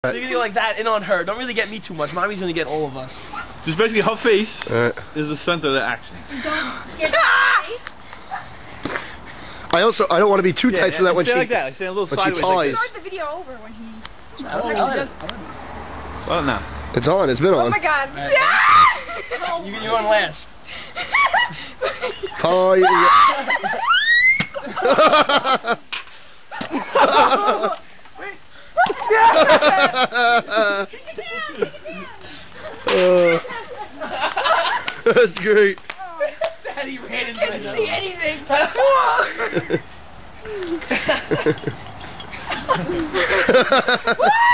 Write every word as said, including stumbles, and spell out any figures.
So you're gonna go like that and on her. Don't really get me too much. Mommy's gonna get all of us. Just basically her face right. is the center of the action. Don't get face. I also I don't want to be too Yeah, tight yeah, so that when stay she like that, like stay a little when she sideways. Like paws. Start the video over when he. I don't actually know. does. well, now. It's on. It's been Oh on. my god. Right. Yeah! You, you're on last. Oh yeah. uh, that's great. Daddy ran into I can't see anything.